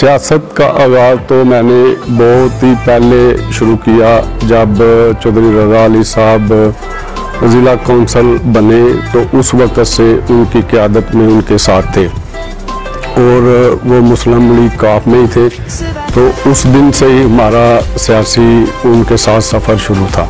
सियासत का आगाज़ तो मैंने बहुत ही पहले शुरू किया जब चौधरी रज़ा अली साहब ज़िला कौंसल बने, तो उस वक़्त से उनकी क़यादत में उनके साथ थे और वो मुस्लिम लीग काफ में ही थे। तो उस दिन से ही हमारा सियासी उनके साथ सफ़र शुरू था।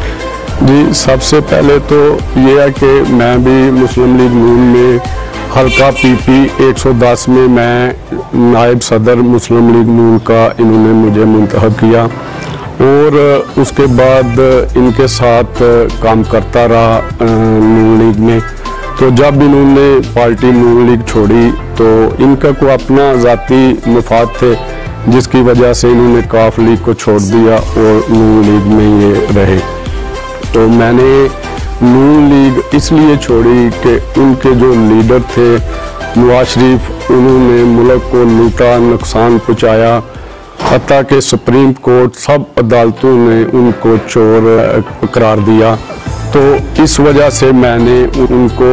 जी, सबसे पहले तो ये है कि मैं भी मुस्लिम लीग नून में हल्का पीपी 110 में मैं नायब सदर मुस्लिम लीग नून का इन्होंने मुझे मुंतखब किया और उसके बाद इनके साथ काम करता रहा नून लीग में। तो जब इन्होंने पार्टी नून लीग छोड़ी तो इनका को अपना ज़ाती मफाद थे, जिसकी वजह से इन्होंने काफ लीग को छोड़ दिया और नून लीग में ये रहे। तो मैंने नून लीग इसलिए छोड़ी कि उनके जो लीडर थे नवाज शरीफ, उन्होंने मुल्क को लूटा, नुकसान पहुँचाया, हत्ता कि सुप्रीम कोर्ट सब अदालतों ने उनको चोर करार दिया। तो इस वजह से मैंने उनको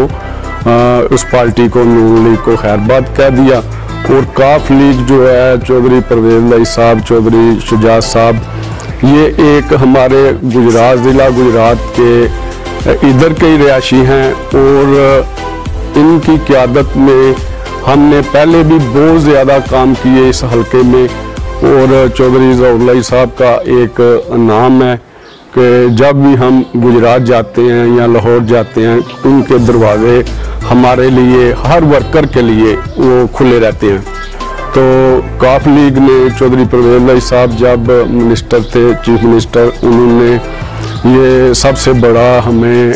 उस पार्टी को नून लीग को खैरबाद कह दिया। और काफ लीग जो है चौधरी परवेज़ लाई साहब, चौधरी शुजात साहब, ये एक हमारे गुजरात ज़िला गुजरात के इधर के ही रिहायशी हैं और इनकी क़यादत में हमने पहले भी बहुत ज़्यादा काम किए इस हलके में। और चौधरी ज़फ़र साहब का एक नाम है कि जब भी हम गुजरात जाते हैं या लाहौर जाते हैं, उनके दरवाज़े हमारे लिए, हर वर्कर के लिए वो खुले रहते हैं। तो काफ लीग ने चौधरी परवेज़ लाई साहब जब मिनिस्टर थे, चीफ मिनिस्टर, उन्होंने ये सबसे बड़ा हमें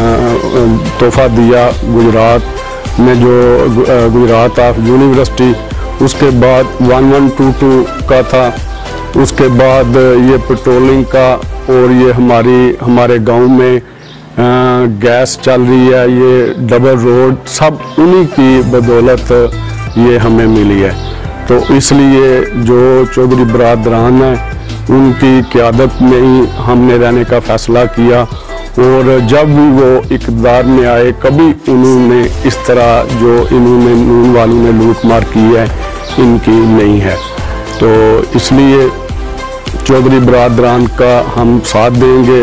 तोहफ़ा दिया गुजरात में, जो गुजरात ऑफ यूनिवर्सिटी, उसके बाद 1122 का था, उसके बाद ये पेट्रोलिंग का, और ये हमारे गांव में गैस चल रही है, ये डबल रोड, सब उन्हीं की बदौलत ये हमें मिली है। तो इसलिए जो चौधरी बरादरान है उनकी क़यादत में ही हमने रहने का फ़ैसला किया। और जब भी वो इक़्तिदार में आए, कभी उन्होंने इस तरह जो इन्होंने नून वालों ने लूट मार की है, इनकी नहीं है। तो इसलिए चौधरी बरादरान का हम साथ देंगे।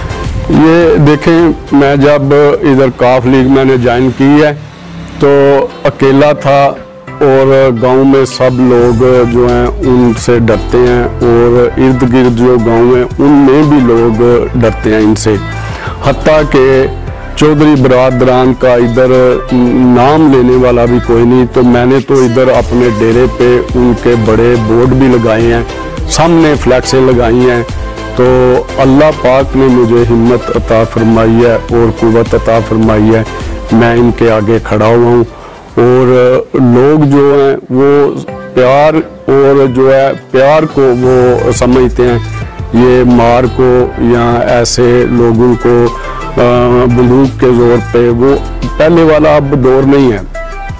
ये देखें, मैं जब इधर काफ लीग मैंने ज्वाइन की है तो अकेला था और गांव में सब लोग जो हैं उनसे डरते हैं और इर्द गिर्द जो गांव हैं उनमें भी लोग डरते हैं इनसे। हत्ता कि चौधरी बरादरान का इधर नाम लेने वाला भी कोई नहीं। तो मैंने तो इधर अपने डेरे पे उनके बड़े बोर्ड भी लगाए हैं, सामने फ्लैक्सें लगाई हैं। तो अल्लाह पाक ने मुझे हिम्मत अता फरमाई है और कुव्वत अता फरमाई है, मैं इनके आगे खड़ा हुआ हूँ। और लोग जो हैं वो प्यार और जो है प्यार को वो समझते हैं, ये मार को या ऐसे लोगों को बंदूक के जोर पे, वो पहले वाला अब दौर नहीं है।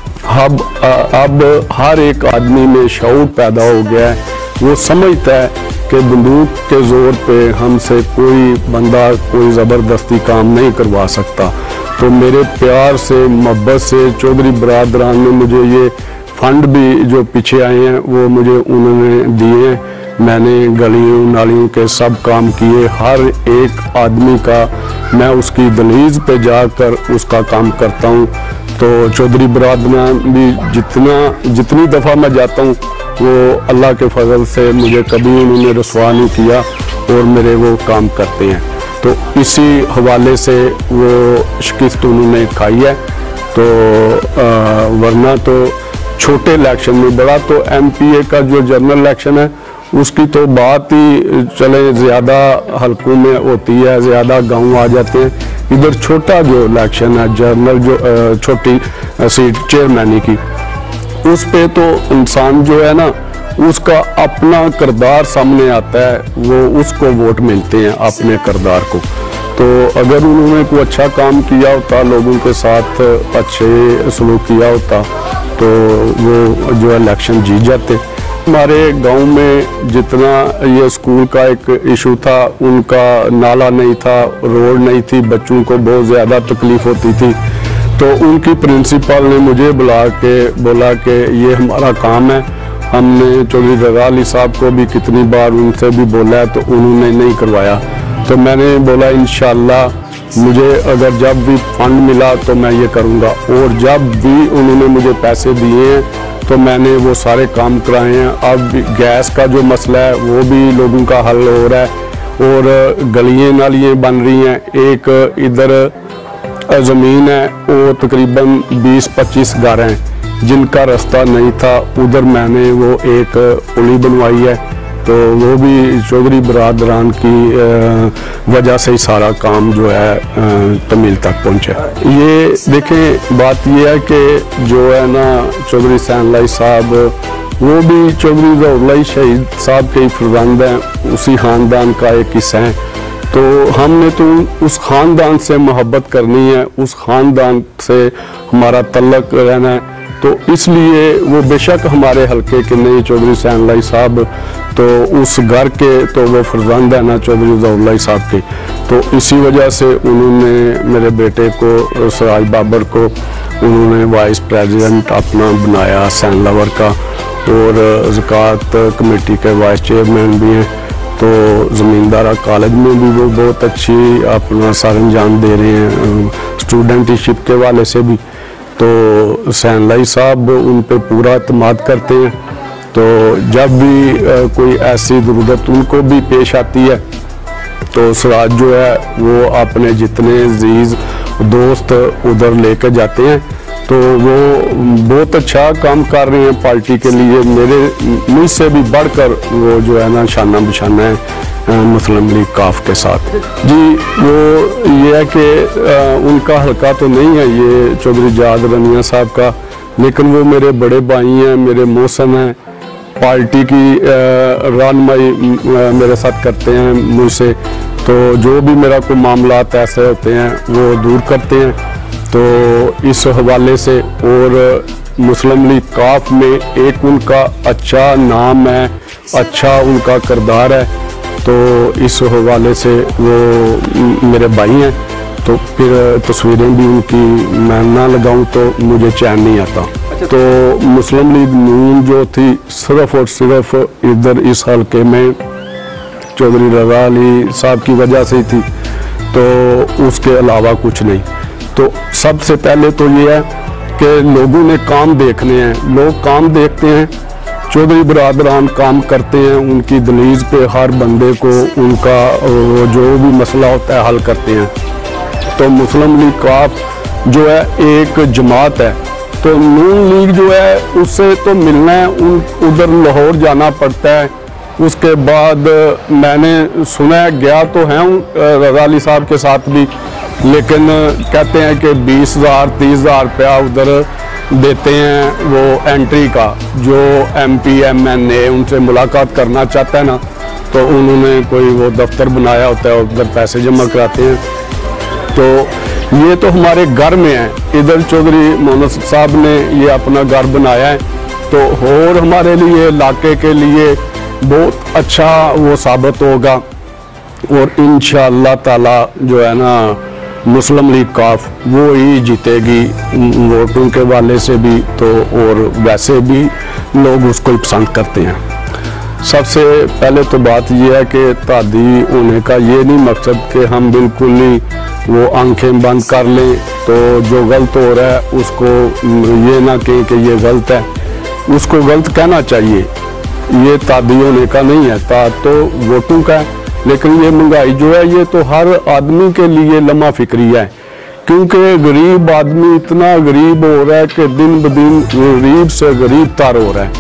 अब हर एक आदमी में शऊर पैदा हो गया है, वो समझता है कि बंदूक के जोर पे हमसे कोई बंदा कोई ज़बरदस्ती काम नहीं करवा सकता। तो मेरे प्यार से, मोहब्बत से चौधरी बरादरान ने मुझे ये फंड भी जो पीछे आए हैं वो मुझे उन्होंने दिए हैं। मैंने गलियों नालियों के सब काम किए, हर एक आदमी का मैं उसकी दहलीज पे जाकर उसका काम करता हूँ। तो चौधरी बरादरान भी जितनी दफ़ा मैं जाता हूँ वो अल्लाह के फजल से मुझे कभी उन्होंने रसवा नहीं किया और मेरे वो काम करते हैं। तो इसी हवाले से वो शिकस्त उन्होंने खाई है। तो वरना तो छोटे इलेक्शन में, बड़ा तो MPA का जो जनरल इलेक्शन है उसकी तो बात ही चले ज़्यादा हलकों में होती है, ज़्यादा गांव आ जाते हैं। इधर छोटा जो इलेक्शन है जनरल, जो छोटी सीट चेयरमैनी की, उस पे तो इंसान जो है ना उसका अपना किरदार सामने आता है, वो उसको वोट मिलते हैं अपने किरदार को। तो अगर उन्होंने कोई अच्छा काम किया होता, लोगों के साथ अच्छे सलूक किया होता, तो वो जो इलेक्शन जीत जाते। हमारे गांव में जितना ये स्कूल का एक इशू था, उनका नाला नहीं था, रोड नहीं थी, बच्चों को बहुत ज़्यादा तकलीफ होती थी। तो उनकी प्रिंसिपल ने मुझे बुला के बोला कि ये हमारा काम है, हमने चौधरी रज़ा अली साहब को भी कितनी बार उनसे भी बोला है तो उन्होंने नहीं करवाया। तो मैंने बोला इंशाल्लाह मुझे अगर जब भी फंड मिला तो मैं ये करूँगा, और जब भी उन्होंने मुझे पैसे दिए हैं तो मैंने वो सारे काम कराए हैं। अब गैस का जो मसला है वो भी लोगों का हल हो रहा है, और गलियाँ नालियाँ बन रही हैं। एक इधर ज़मीन है वो तकरीबन 20-25 घर हैं जिनका रास्ता नहीं था, उधर मैंने वो एक पुली बनवाई है। तो वो भी चौधरी बरादरान की वजह से ही सारा काम जो है तमील तक पहुँचा। ये देखें, बात ये है कि जो है ना चौधरी हुसैन लाई साहब वो भी चौधरी ज़फ़र शहीद साहब के ही फर्जंद हैं, उसी ख़ानदान का एक हिस्सा है। तो हमने तो उस ख़ानदान से मोहब्बत करनी है, उस ख़ानदान से हमारा तल्लक रहना है। तो इसलिए वो बेशक हमारे हल्के के नहीं चौधरी हुसैन लाई साहब, तो उस घर के तो वो फर्जंद है ना चौधरी ज़फ़र साहब के। तो इसी वजह से उन्होंने मेरे बेटे को सराज बाबर को उन्होंने वाइस प्रेसिडेंट अपना बनाया हुसैन लवर का, और ज़कात कमेटी के वाइस चेयरमैन भी हैं। तो ज़मींदारा कॉलेज में भी वो बहुत अच्छी अपना सर अंजाम दे रहे हैं, स्टूडेंटशिप के वाले से भी। तो हुसैन लाई साहब उन पे पूरा एतमाद करते हैं। तो जब भी कोई ऐसी ज़रूरत उनको भी पेश आती है तो सराज जो है वो अपने जितने अजीज़ दोस्त उधर लेकर जाते हैं। तो वो बहुत अच्छा काम कर रहे हैं पार्टी के लिए, मेरे मुझसे भी बढ़कर वो जो है ना शाना बिशाना है मुस्लिम लीग काफ के साथ। जी वो ये है कि उनका हल्का तो नहीं है ये चौधरी जाद रनिया साहब का, लेकिन वो मेरे बड़े भाई हैं, मेरे मौसम हैं, पार्टी की रहनुमाई मेरे साथ करते हैं मुझसे। तो जो भी मेरा कोई मामलात ऐसे होते हैं वो दूर करते हैं। तो इस हवाले से, और मुस्लिम लीग काफ में एक उनका अच्छा नाम है, अच्छा उनका किरदार है। तो इस हवाले से वो मेरे भाई हैं। तो फिर तस्वीरें भी उनकी मैं ना लगाऊं तो मुझे चैन नहीं आता। तो मुस्लिम लीग नून जो थी सिर्फ और सिर्फ इधर इस हल्के में चौधरी रज़ा अली साहब की वजह से ही थी, तो उसके अलावा कुछ नहीं। तो सबसे पहले तो ये है कि लोगों ने काम देखने हैं, लोग काम देखते हैं, चौधरी बरादरान काम करते हैं, उनकी दलीज पे हर बंदे को उनका जो भी मसला होता है हल करते हैं। तो मुस्लिम लीग काफ जो है एक जमात है, तो नून लीग जो है उससे तो मिलना है, उधर लाहौर जाना पड़ता है। उसके बाद मैंने सुना है, गया तो है रज़ा अली साहब के साथ भी, लेकिन कहते हैं कि 20,000-30,000 रुपया उधर देते हैं वो एंट्री का। जो MP MNA उनसे मुलाकात करना चाहता है ना, तो उन्होंने कोई वो दफ्तर बनाया होता है, उधर पैसे जमा कराते हैं। तो ये तो हमारे घर में है, इधर चौधरी मोहम्मद साहब ने ये अपना घर बनाया है। तो और हमारे लिए इलाके के लिए बहुत अच्छा वो साबित होगा, और इंशाअल्लाह ताला जो है ना मुस्लिम लीग काफ वो ही जीतेगी वोटों के वाले से भी, तो और वैसे भी लोग उसको ही पसंद करते हैं। सबसे पहले तो बात यह है कि तादी होने का ये नहीं मकसद कि हम बिल्कुल ही वो आंखें बंद कर लें, तो जो गलत हो रहा है उसको ये ना कहें कि ये गलत है, उसको गलत कहना चाहिए। ये तादी होने का नहीं है, ताद तो वोटों का है। लेकिन ये महंगाई जो है ये तो हर आदमी के लिए लम्हा फिक्री है, क्योंकि गरीब आदमी इतना गरीब हो रहा है कि दिन ब दिन गरीब से गरीब तर हो रहा है।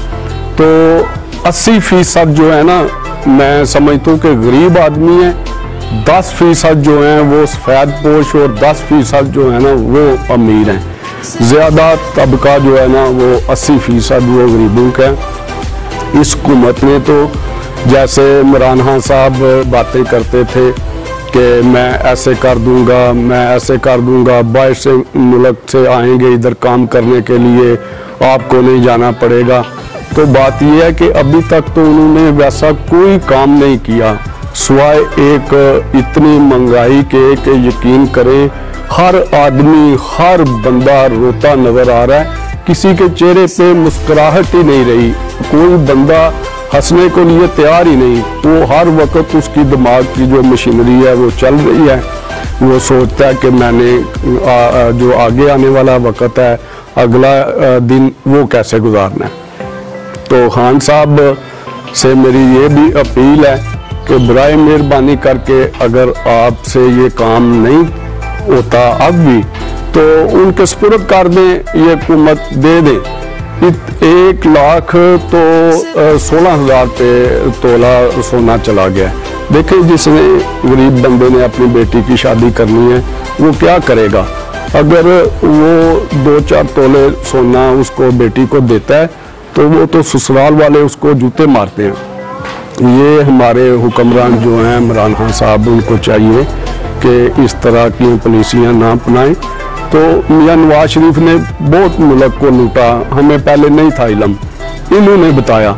तो 80% जो है ना, मैं समझता हूँ कि गरीब आदमी है, 10% जो हैं वो सफ़ेद पोश, और 10% जो है ना वो अमीर हैं। ज़्यादा तबका जो है ना वो 80% वो गरीबों का है। इस हुकूमत ने तो जैसे इमरान खान साहब बातें करते थे कि मैं ऐसे कर दूंगा, मैं ऐसे कर दूंगा, बाहर से मुल्क से आएंगे इधर काम करने के लिए, आपको नहीं जाना पड़ेगा। तो बात यह है कि अभी तक तो उन्होंने वैसा कोई काम नहीं किया, सिवाय एक इतनी महंगाई के यकीन करें हर आदमी, हर बंदा रोता नज़र आ रहा है किसी के चेहरे पे मुस्कुराहट ही नहीं रही, कोई बंदा हंसने को लिए तैयार ही नहीं। वो हर वक्त उसकी दिमाग की जो मशीनरी है वो चल रही है, वो सोचता है कि मैंने जो आगे आने वाला वक्त है, अगला दिन वो कैसे गुजारना है। तो खान साहब से मेरी ये भी अपील है कि बराए मेहरबानी करके अगर आपसे ये काम नहीं होता अब भी तो उनके सुपुर्द कर दें, ये हुकूमत दे दें। 1 लाख तो 16,000 पे तोला सोना चला गया। देखिए, जिसने गरीब बंदे ने अपनी बेटी की शादी करनी है वो क्या करेगा। अगर वो 2-4 तोले सोना उसको बेटी को देता है तो वो तो ससुराल वाले उसको जूते मारते हैं। ये हमारे हुक्मरान जो हैं इमरान खान साहब, उनको चाहिए कि इस तरह की पॉलिसियाँ ना अपनाएं। तो मियां नवाज शरीफ ने बहुत मुल्क को लूटा, हमें पहले नहीं था इल्म, इन्होंने बताया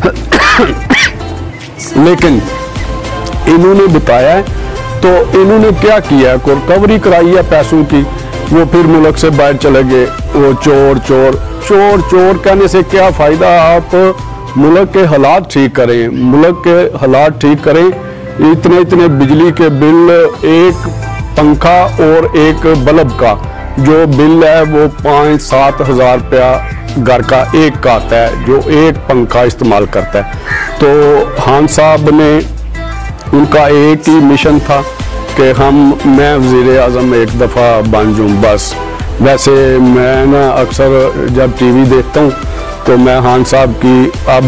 लेकिन इन्होंने बताया तो इन्होंने क्या किया, को रिकवरी कराई है पैसों की, वो फिर मुल्क से बाहर चले गए। वो चोर चोर चोर चोर कहने से क्या फ़ायदा। आप मुल्क के हालात ठीक करें, मुल्क के हालात ठीक करें। इतने बिजली के बिल, एक पंखा और एक बल्ब का जो बिल है वो 5-7 हज़ार रुपया घर का एक का आता है, जो एक पंखा इस्तेमाल करता है। तो खान साहब ने, उनका एक ही मिशन था कि मैं वज़ीर आज़म एक दफ़ा बन जाऊँ बस। वैसे मैं ना अक्सर जब टीवी देखता हूँ तो मैं खान साहब की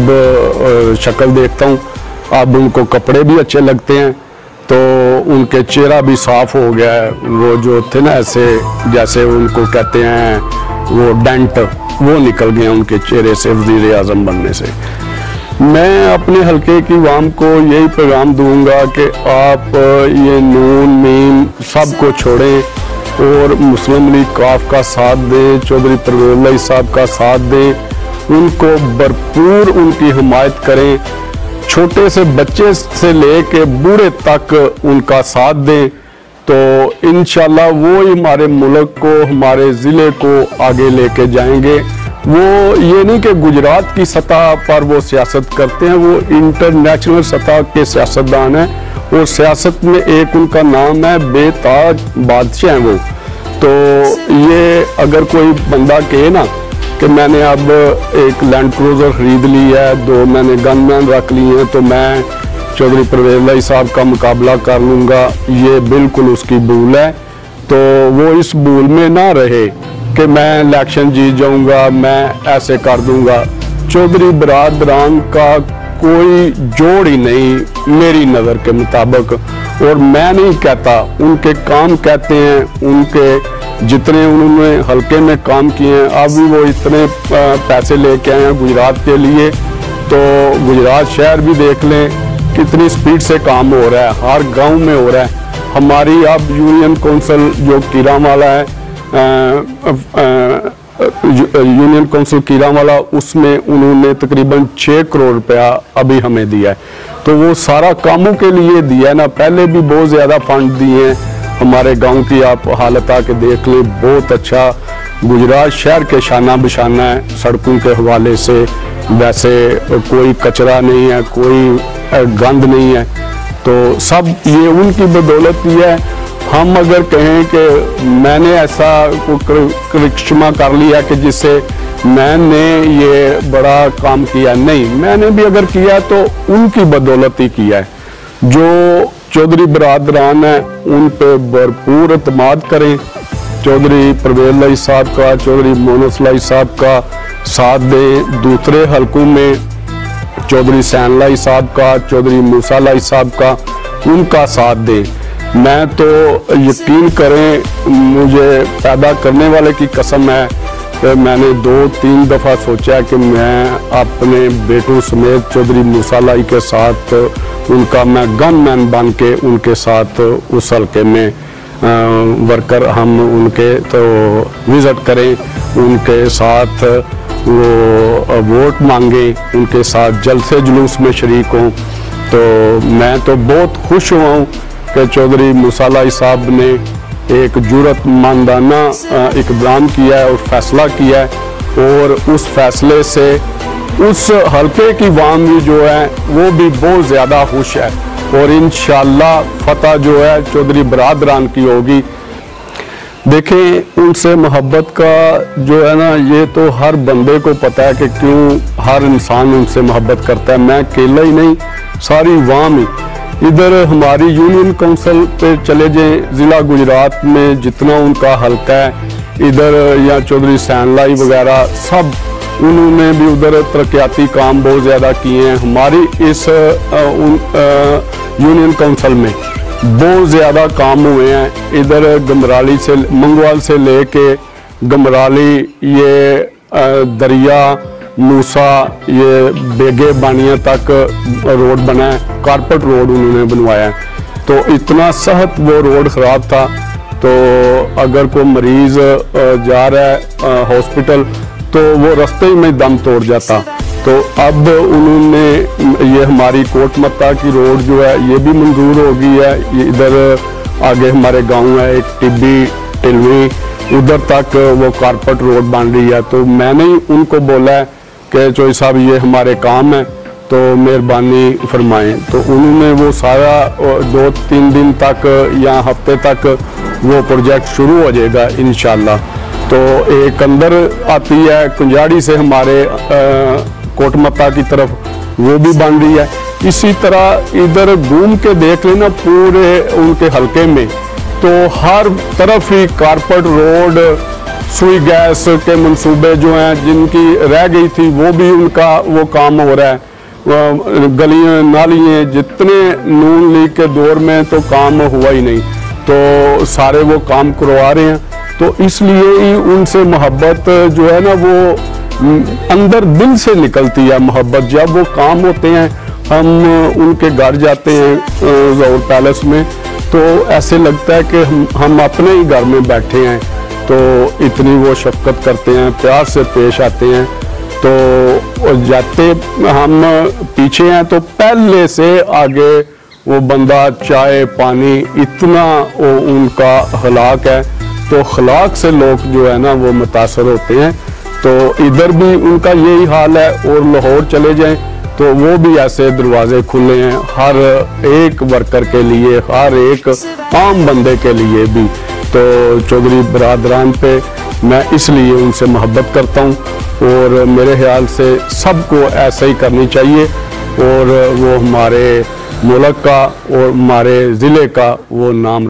अब शक्ल देखता हूँ, अब उनको कपड़े भी अच्छे लगते हैं, तो उनके चेहरा भी साफ हो गया है। वो जो थे ना ऐसे जैसे उनको कहते हैं वो डेंट, वो निकल गया उनके चेहरे से वज़ीर आज़म बनने से। मैं अपने हल्के की आवाम को यही पैगाम दूंगा कि आप ये नून मीम सब को छोड़ें और मुस्लिम लीग काफ का साथ दें, चौधरी परवेज़ साहब का साथ दें, उनको भरपूर उनकी हिमायत करें, छोटे से बच्चे से लेके बूढ़े तक उनका साथ दें। तो इंशाल्लाह वो ही हमारे मुल्क को, हमारे ज़िले को आगे लेके जाएंगे। वो ये नहीं कि गुजरात की सतह पर वो सियासत करते हैं, वो इंटरनेशनल सतह के सियासतदान हैं और सियासत में एक उनका नाम है बेताज बादशाह हैं वो। तो ये अगर कोई बंदा कहे ना कि मैंने अब एक लैंड क्रूज़र ख़रीद ली है, 2 मैंने गनमैन रख लिए हैं, तो मैं चौधरी परवेज़ साहब का मुकाबला कर लूँगा, ये बिल्कुल उसकी भूल है। तो वो इस भूल में ना रहे कि मैं इलेक्शन जीत जाऊँगा, मैं ऐसे कर दूँगा। चौधरी बरादरान का कोई जोड़ ही नहीं मेरी नज़र के मुताबिक, और मैं नहीं कहता, उनके काम कहते हैं। उनके जितने उन्होंने हल्के में काम किए हैं, अब भी वो इतने पैसे लेके आए हैं गुजरात के लिए। तो गुजरात शहर भी देख लें कितनी स्पीड से काम हो रहा है, हर गांव में हो रहा है। हमारी अब यूनियन कौंसिल जो कीरामाला है, यूनियन कौंसिल कीरामाला, उसमें उन्होंने तकरीबन 6 करोड़ रुपया अभी हमें दिया है। तो वो सारा कामों के लिए दिया है ना, पहले भी बहुत ज़्यादा फंड दिए हैं। हमारे गांव की आप हालत आके देख लें, बहुत अच्छा गुजरात शहर के शाना बिशाना है सड़कों के हवाले से। वैसे कोई कचरा नहीं है, कोई गंद नहीं है, तो सब ये उनकी बदौलत ही है। हम अगर कहें कि मैंने ऐसा करिश्मा कर लिया कि जिससे मैंने ये बड़ा काम किया, नहीं, मैंने भी अगर किया तो उनकी बदौलत ही किया है। जो चौधरी बरादरान है उन पे भरपूर एतमाद करें, चौधरी परवेज़ साहब का, चौधरी मोहम्मद साहब का साथ दें। दूसरे हलकों में चौधरी सैन साहब का, चौधरी मूसा साहब का, उनका साथ दें। मैं तो यकीन करें, मुझे पैदा करने वाले की कसम है कि मैंने 2-3 दफ़ा सोचा कि मैं अपने बेटों समेत चौधरी मूसा के साथ उनका मैं गनमैन बन के उनके साथ उस हल्के में वर्कर हम उनके तो विज़िट करें, उनके साथ वो वोट मांगे, उनके साथ जलसे जुलूस में शरीक हों। तो मैं तो बहुत खुश हुआ हूँ कि चौधरी मूसा साहब ने एक जुर्रतमंदाना इक़दाम किया है और फैसला किया है और उस फैसले से उस हल्के की वाम भी जो है वो भी बहुत ज़्यादा खुश है और इंशाअल्लाह फतह जो है चौधरी बरादरान की होगी। देखें, उनसे मोहब्बत का जो है ना, ये तो हर बंदे को पता है कि क्यों हर इंसान उनसे मोहब्बत करता है। मैं अकेला ही नहीं, सारी वाम ही। इधर हमारी यूनियन काउंसिल पे चले जाएं, ज़िला गुजरात में जितना उनका हल्का है, इधर या चौधरी सैनलाई वगैरह सब, उन्होंने भी उधर तरक्याती काम बहुत ज़्यादा किए हैं। हमारी इस यूनियन काउंसिल में बहुत ज़्यादा काम हुए हैं। इधर गमराली से, मंगवाल से लेके गमराली, ये दरिया मूसा, ये बेगे बानिया तक रोड बना है, कारपेट रोड उन्होंने बनवाया है। तो इतना सख्त वो रोड ख़राब था, तो अगर कोई मरीज़ जा रहा है हॉस्पिटल तो वो रास्ते में दम तोड़ जाता। तो अब उन्होंने ये हमारी कोटमत्ता की रोड जो है ये भी मंजूर हो गई है। इधर आगे हमारे गांव है एक टिब्बी टिलवी, उधर तक वो कारपेट रोड बन रही है। तो मैंने ही उनको बोला है कि चौधरी साहब ये हमारे काम है, तो मेहरबानी फरमाएं। तो उन्होंने वो सारा 2-3 दिन तक या हफ्ते तक वो प्रोजेक्ट शुरू हो जाएगा इंशाल्लाह। तो एक अंदर आती है कुंजाड़ी से हमारे कोटमत्ता की तरफ, वो भी बन रही है। इसी तरह इधर घूम के देख लेना पूरे उनके हलके में, तो हर तरफ ही कारपेट रोड, सुई गैस के मंसूबे जो हैं जिनकी रह गई थी वो भी उनका वो काम हो रहा है। गलियां नालियाँ जितने नून लीग के दौर में तो काम हुआ ही नहीं, तो सारे वो काम करवा रहे हैं। तो इसलिए ही उनसे मोहब्बत जो है ना वो अंदर दिल से निकलती है मोहब्बत। जब वो काम होते हैं, हम उनके घर जाते हैं ज़ोर पैलेस में, तो ऐसे लगता है कि हम अपने ही घर में बैठे हैं। तो इतनी वो शफकत करते हैं, प्यार से पेश आते हैं। तो जाते हम पीछे हैं तो पहले से आगे वो बंदा चाय पानी, इतना वो उनका अखलाक है। तो अखलाक से लोग जो है ना वो मुतासर होते हैं। तो इधर भी उनका यही हाल है। और लाहौर चले जाएं तो वो भी ऐसे दरवाजे खुले हैं हर एक वर्कर के लिए, हर एक आम बंदे के लिए भी। तो चौधरी बरादरान पे मैं इसलिए उनसे मोहब्बत करता हूँ और मेरे ख्याल से सबको ऐसा ही करनी चाहिए। और वो हमारे मुल्क का और हमारे ज़िले का वो नाम